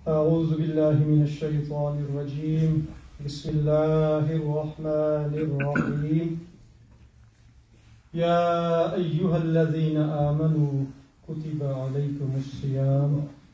أعوذ بالله من الشيطان الرجيم بسم الله الرحمن الرحيم يا أيها الذين آمنوا كتب عليكم الصيام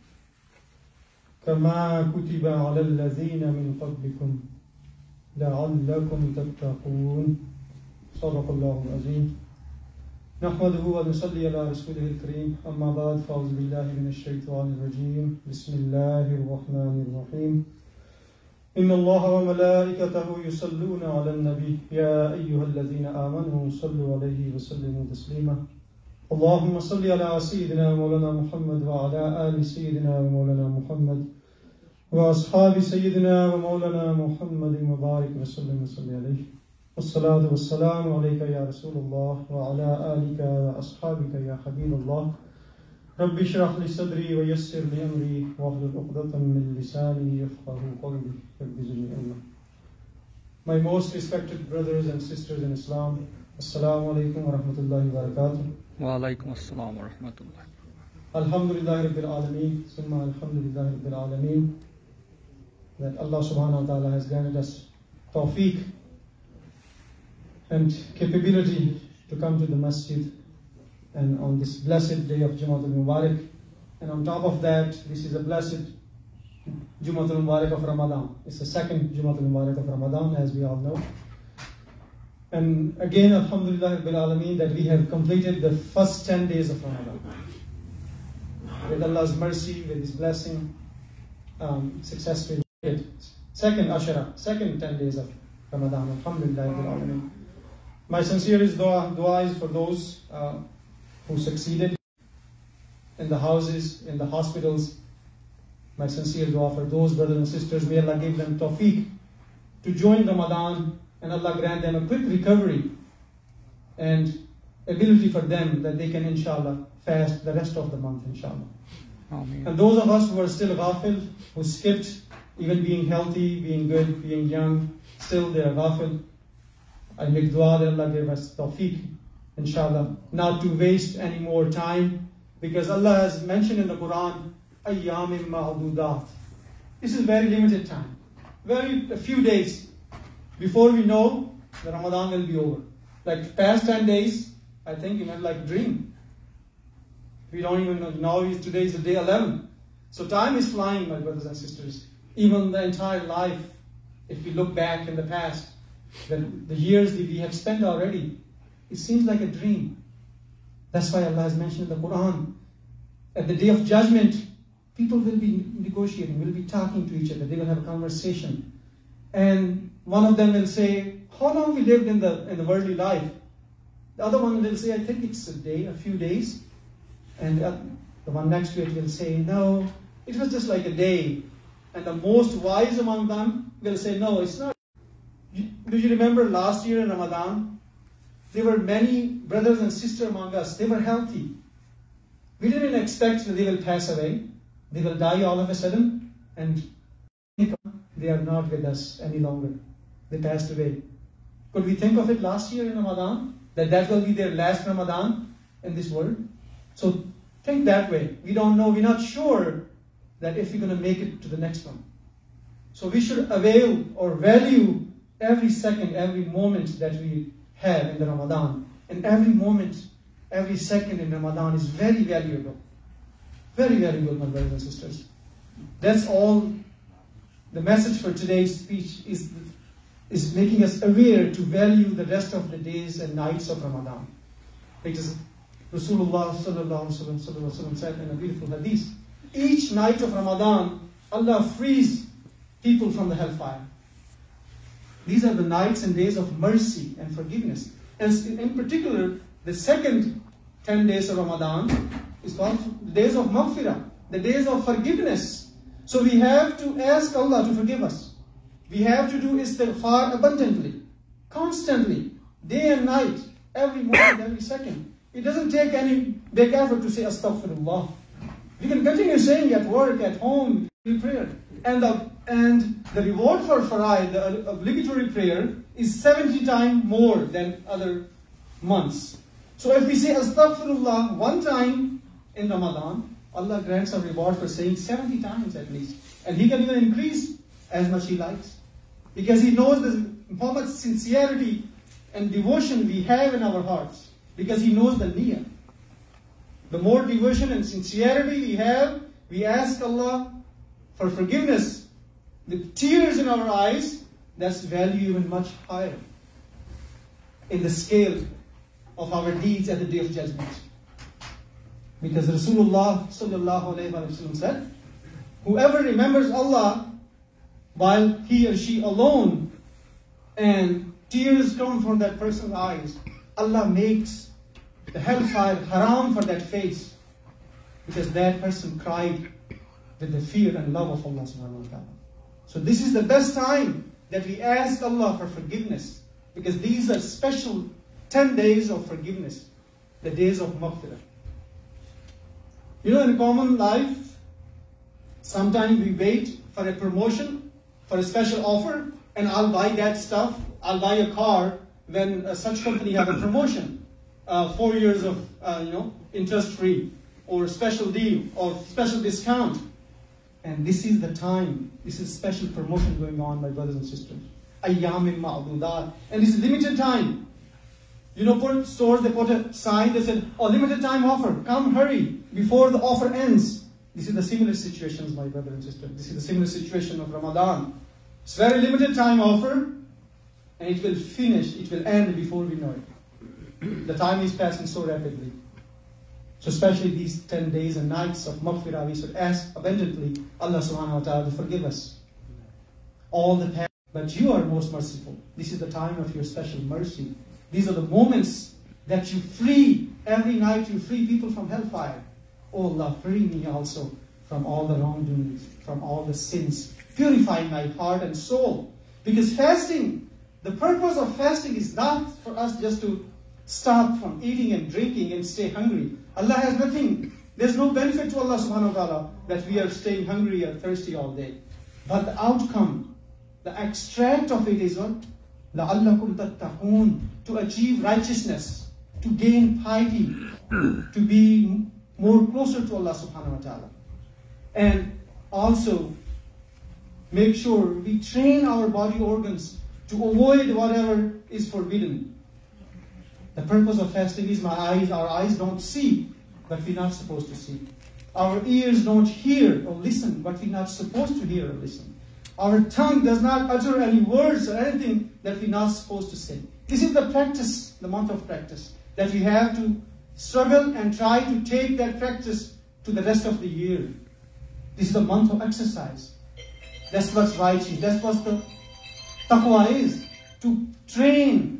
كما كتب على الذين من قبلكم لعلكم تتقون صدق الله العظيم نحمده ونصلي على رسوله الكريم أما بعد فأعوذ بالله من الشيطان الرجيم بسم الله الرحمن الرحيم إن الله وملائكته يصلون على النبي يا أيها الذين آمنوا صلوا عليه وسلموا تسليما اللهم صل على سيدنا مولانا محمد وعلى آل سيدنا ومولانا محمد وأصحاب سيدنا ومولانا محمد مبارك وسلم عليه والصلاة والسلام عليك يا رسول الله وعلى آلك وأصحابك يا حبيب الله رب اشرح لي صدري ويسر لي أمري واحلل عقدة من لساني يفقهوا قولي رب زدني علما. My most respected brothers and sisters in Islam, Assalamu alaikum wa rahmatullahi wa barakatuh. Wa alaikum assalam wa rahmatullahi. Alhamdulillah Rabbil Alameen, Summa Alhamdulillah Rabbil Alameen, that Allah subhanahu wa ta'ala has granted us tawfiq and capability to come to the masjid and on this blessed day of Jummah Mubarak, and on top of that, this is a blessed Jummah Mubarak of Ramadan. It's the second Jummah Mubarak of Ramadan, as we all know. And again, Alhamdulillah Rabbil Alameen, that we have completed the first 10 days of Ramadan. With Allah's mercy, with His blessing, successfully. Second 10 days of Ramadan, Alhamdulillah Rabbil Alameen. My sincerest dua is for those who succeeded in the houses, in the hospitals. My sincere dua for those brothers and sisters. May Allah give them tawfiq to join Ramadan, and Allah grant them a quick recovery and ability for them that they can, inshallah, fast the rest of the month, inshallah. Ameen. And those of us who are still ghafil, who skipped, even being healthy, being good, being young, still they are ghafil, I make dua that Allah give us tawfiq, inshallah, not to waste any more time, because Allah has mentioned in the Quran, Ayyamin ma'dudat. This is very limited time. A few days before we know the Ramadan will be over. Like past 10 days, I think you meant like dream. We don't even know. Now today is the day 11. So time is flying, my brothers and sisters. Even the entire life, if we look back in the past, the years that we have spent already, it seems like a dream. That's why Allah has mentioned in the Quran, at the day of judgment, people will be negotiating, will be talking to each other, they will have a conversation. And one of them will say, how long we lived in the worldly life? The other one will say, I think it's a day, a few days. And the one next to it will say, no, it was just like a day. And the most wise among them will say, no, it's not. Do you remember last year in Ramadan? There were many brothers and sisters among us. They were healthy. We didn't expect that they will pass away. They will die all of a sudden. And they are not with us any longer. They passed away. Could we think of it last year in Ramadan? That will be their last Ramadan in this world? So think that way. We don't know. We're not sure that if we're going to make it to the next one. So we should avail or value every second, every moment that we have in the Ramadan. And every moment, every second in Ramadan is very valuable. Very valuable, my brothers and sisters. That's all. The message for today's speech is making us aware to value the rest of the days and nights of Ramadan. Because Rasulullah sallallahu alaihi wasallam said in a beautiful hadith, each night of Ramadan, Allah frees people from the hellfire. These are the nights and days of mercy and forgiveness. And in particular, the second 10 days of Ramadan is called the days of maghfirah, the days of forgiveness. So we have to ask Allah to forgive us. We have to do istighfar abundantly, constantly, day and night, every moment, every second. It doesn't take any big effort to say astaghfirullah. We can continue saying at work, at home, in prayer. And the reward for faraid, the obligatory prayer, is 70 times more than other months. So if we say astaghfirullah one time in Ramadan, Allah grants a reward for saying 70 times at least. And He can even increase as much He likes. Because He knows how much sincerity and devotion we have in our hearts. Because He knows the niyyah. The more devotion and sincerity we have, we ask Allah for forgiveness. The tears in our eyes, that's value even much higher in the scale of our deeds at the Day of Judgment. Because Rasulullah sallallahu alayhi wa sallam said, whoever remembers Allah while he or she alone and tears come from that person's eyes, Allah makes the hellfire haram for that face, because that person cried with the fear and love of Allah subhanahu wa ta'ala. So this is the best time that we ask Allah for forgiveness, because these are special 10 days of forgiveness, the days of maghfirah. You know, in common life, sometimes we wait for a promotion, for a special offer, and I'll buy that stuff, I'll buy a car when such company have a promotion. 4 years of, interest-free, or special deal, or special discount. And this is the time, this is special promotion going on, my brothers and sisters. Ayyam ma'dudat. And this is limited time. You know, for stores, they put a sign, they said, oh, limited time offer, come hurry, before the offer ends. This is the similar situations, my brothers and sisters. This is the similar situation of Ramadan. It's very limited time offer, and it will finish, it will end before we know it. The time is passing so rapidly. So especially these 10 days and nights of maghfirah, we should ask abundantly Allah subhanahu wa ta'ala to forgive us all the past. But you are most merciful. This is the time of your special mercy. These are the moments that you free, every night you free people from hellfire. Oh Allah, free me also from all the wrongdoings, from all the sins. Purify my heart and soul. Because fasting, the purpose of fasting is not for us just to stop from eating and drinking and stay hungry. Allah has nothing. There's no benefit to Allah subhanahu wa ta'ala that we are staying hungry or thirsty all day. But the outcome, the extract of it is what? لَعَلَّكُمْ تَتَّقُونَ, to achieve righteousness, to gain piety, to be more closer to Allah subhanahu wa ta'ala. And also make sure we train our body organs to avoid whatever is forbidden. The purpose of fasting is our eyes don't see what we're not supposed to see. Our ears don't hear or listen what we're not supposed to hear or listen. Our tongue does not utter any words or anything that we're not supposed to say. This is the practice, the month of practice, that we have to struggle and try to take that practice to the rest of the year. This is the month of exercise. That's what's righteous. That's what the taqwa is. To train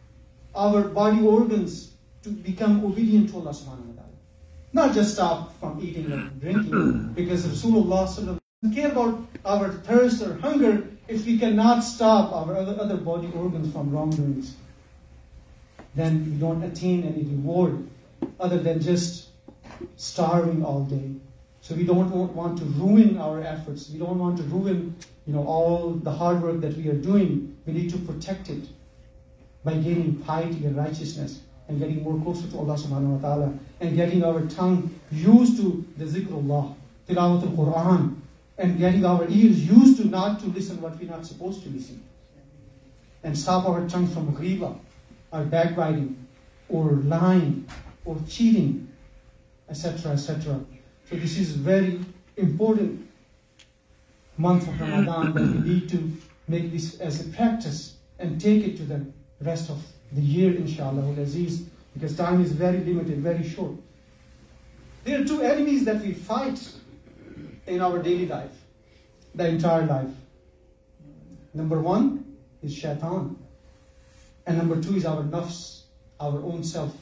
our body organs to become obedient to Allah subhanahu wa ta'ala. Not just stop from eating and drinking, because Rasulullah sallallahu doesn't care about our thirst or hunger if we cannot stop our other body organs from wrongdoings. Then we don't attain any reward other than just starving all day. So we don't want to ruin our efforts. We don't want to ruin, all the hard work that we are doing. We need to protect it by gaining piety and righteousness and getting more closer to Allah subhanahu wa ta'ala and getting our tongue used to the zikrullah, tilawat al-Quran, and getting our ears used to not to listen what we're not supposed to listen. And stop our tongue from ghiba, or backbiting, or lying, or cheating, etc., etc. So this is very important month of Ramadan that we need to make this as a practice and take it to the rest of the year, inshallah, al-Aziz, because time is very limited, very short. There are two enemies that we fight in our daily life, the entire life. Number one is shaitan, and number two is our nafs, our own self.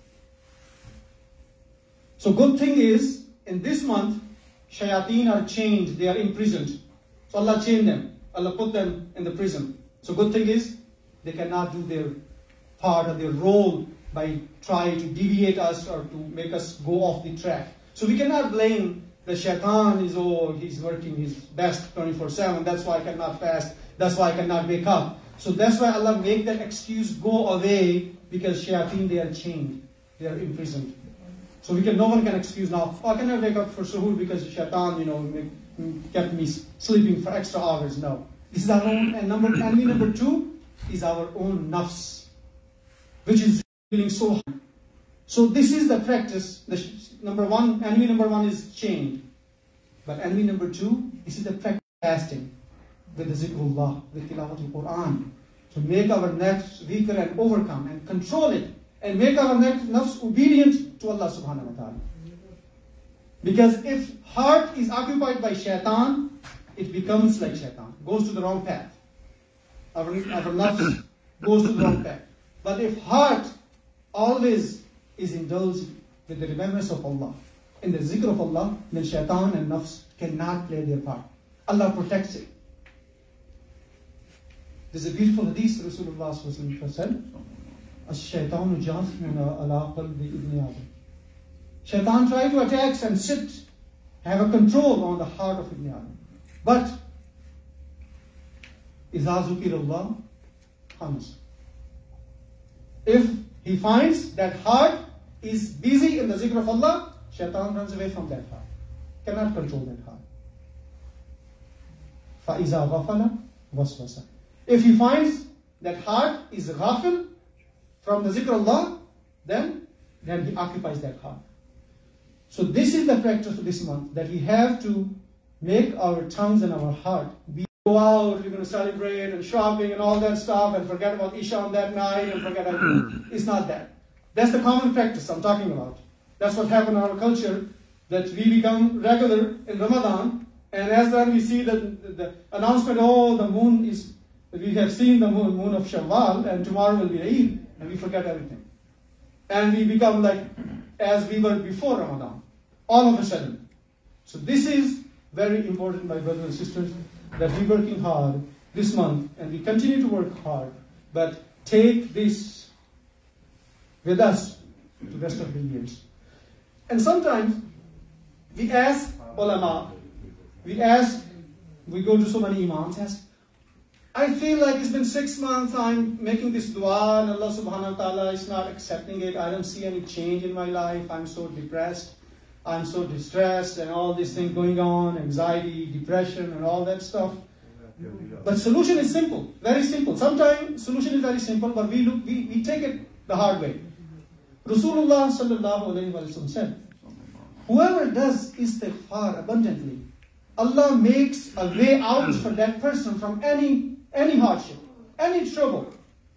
So good thing is, in this month, shayateen are chained, they are imprisoned. So Allah chained them, Allah put them in the prison. So good thing is, they cannot do their part or their role by trying to deviate us or to make us go off the track. So we cannot blame the shaitan, he's working his best 24/7, that's why I cannot fast, that's why I cannot wake up. So that's why Allah make that excuse go away, because shayateen, they are chained, they are imprisoned. So no one can excuse now, oh, can I wake up for suhoor because shaitan, kept me sleeping for extra hours? No. This is our own, and enemy number 2 is our own nafs, which is feeling so high. So this is the practice. Enemy number one is chained. But enemy number 2, this is the practice of fasting with the zikrullah, with tilawat al-Quran, to make our nafs weaker and overcome and control it, and make our nafs obedient to Allah subhanahu wa ta'ala. Because if heart is occupied by shaitan, it becomes like shaitan, goes to the wrong path. Our nafs goes to the wrong path. But if heart always is indulged with the remembrance of Allah, in the zikr of Allah, then shaitan and nafs cannot play their part. Allah protects it. There's a beautiful hadith Rasulullah said, "Ash-shaytanu jathmun ala qalbi ibn Adam." Shaitan tried to attack and have a control on the heart of Ibn Adam. But إِذَا ذُكِرَ اللَّهُ خَمَسَ. If he finds that heart is busy in the zikr of Allah, shaitan runs away from that heart. Cannot control that heart. فَإِذَا غَفَلَ وَسْوَسَ. If he finds that heart is ghafil from the zikr of Allah, then he occupies that heart. So this is the practice of this month, that we have to make our tongues and our heart go out, we're going to celebrate and shopping and all that stuff and forget about Isha on that night and forget everything. It's not that. That's the common practice I'm talking about. That's what happened in our culture, that we become regular in Ramadan, and as then we see the announcement, oh, the moon is, we have seen the moon of Shawwal and tomorrow will be Eid, and we forget everything. And we become like as we were before Ramadan, all of a sudden. So this is very important, my brothers and sisters, that we're working hard this month, and we continue to work hard, but take this with us the rest of the years. And sometimes we ask ulama, we go to so many imams, ask, I feel like it's been 6 months, I'm making this dua and Allah subhanahu wa ta'ala is not accepting it. I don't see any change in my life. I'm so depressed. I'm so distressed and all these things going on, anxiety, depression and all that stuff. But solution is simple, very simple. Sometimes solution is very simple, but we take it the hard way. Rasulullah sallallahu alayhi wa sallam said, whoever does istighfar abundantly, Allah makes a way out for that person from any hardship, any trouble.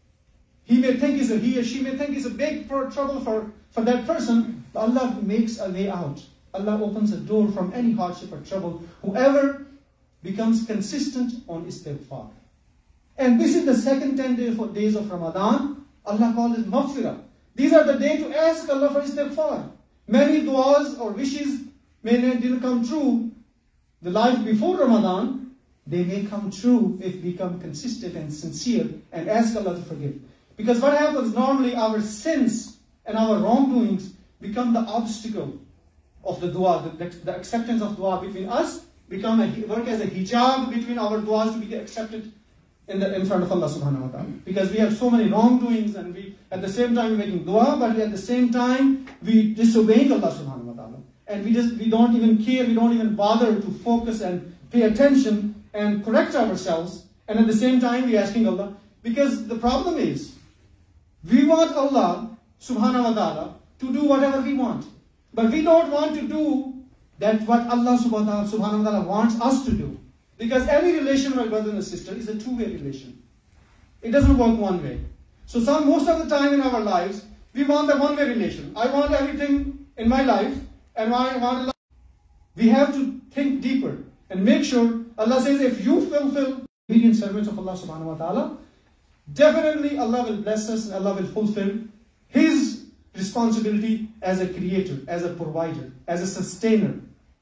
He or she may think it's a big trouble for that person, but Allah makes a way out. Allah opens a door from any hardship or trouble. Whoever becomes consistent on istighfar. And this is the second 10 days of Ramadan. Allah calls it maghfirah. These are the days to ask Allah for istighfar. Many du'as or wishes didn't come true the life before Ramadan. They may come true if we become consistent and sincere and ask Allah to forgive. Because what happens normally, our sins and our wrongdoings become the obstacle of the dua, the acceptance of dua between us, work as a hijab between our duas to be accepted in front of Allah subhanahu wa ta'ala. Because we have so many wrongdoings and we at the same time we're making dua, but at the same time we disobeying Allah subhanahu wa ta'ala. And we don't even care, we don't even bother to focus and pay attention and correct ourselves. And at the same time we're asking Allah. Because the problem is, we want Allah subhanahu wa ta'ala to do whatever we want. But we don't want to do that what Allah subhanahu wa ta'ala wants us to do. Because any relation, my brother and sister, is a two-way relation. It doesn't work one way. So most of the time in our lives, we want a one-way relation. I want everything in my life, and I want Allah. We have to think deeper and make sure, Allah says, if you fulfill obedient servants of Allah subhanahu wa ta'ala, definitely Allah will bless us and Allah will fulfill His responsibility as a creator, as a provider, as a sustainer.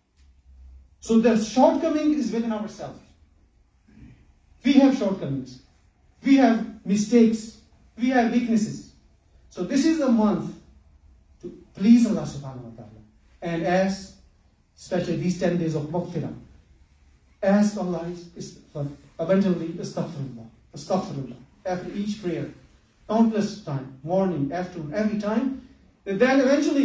So the shortcoming is within ourselves. We have shortcomings. We have mistakes. We have weaknesses. So this is the month to please Allah subhanahu wa ta'ala. And ask, especially these 10 days of maghfirah, ask Allah abundantly astaghfirullah, astaghfirullah, after each prayer, countless time, morning, afternoon, every time. And then eventually,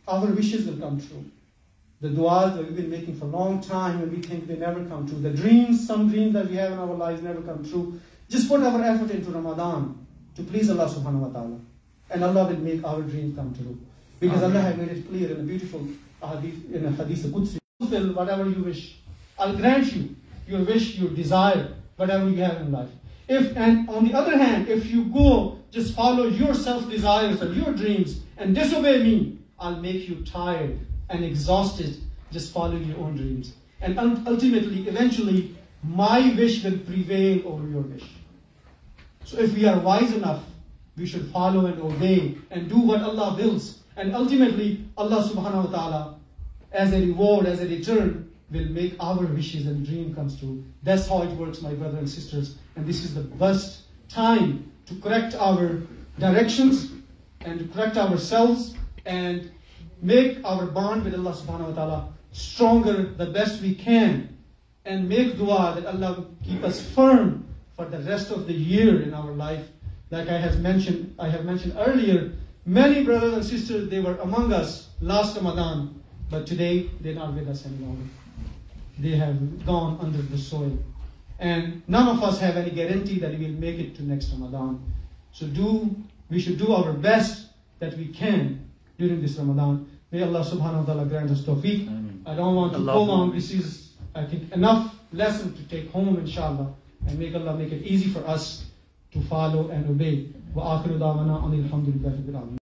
our wishes will come true. The du'as that we've been making for a long time and we think they never come true. The dreams, some dreams that we have in our lives never come true. Just put our effort into Ramadan to please Allah subhanahu wa ta'ala. And Allah will make our dreams come true. Because Allah has made it clear in a beautiful hadith, in a hadith Qudsi. Fulfill whatever you wish. I'll grant you your wish, your desire, whatever you have in life. And on the other hand, if you go just follow your self-desires and your dreams and disobey me, I'll make you tired and exhausted just following your own dreams. And ultimately, eventually, my wish will prevail over your wish. So if we are wise enough, we should follow and obey and do what Allah wills. And ultimately, Allah subhanahu wa ta'ala, as a reward, as a return, will make our wishes and dream comes true. That's how it works, my brothers and sisters. And this is the best time to correct our directions and to correct ourselves and make our bond with Allah subhanahu wa ta'ala stronger the best we can. And make dua that Allah keep us firm for the rest of the year in our life. Like I have mentioned earlier, many brothers and sisters, they were among us last Ramadan, but today they're not with us any longer. They have gone under the soil. And none of us have any guarantee that we will make it to next Ramadan. So we should do our best that we can during this Ramadan. May Allah subhanahu wa ta'ala grant us tawfiq. I don't want to prolong. This is, I think, enough lesson to take home, inshallah. And make Allah make it easy for us to follow and obey. Wa akhiru da'wana anil hamdulillahi rabbil alamin.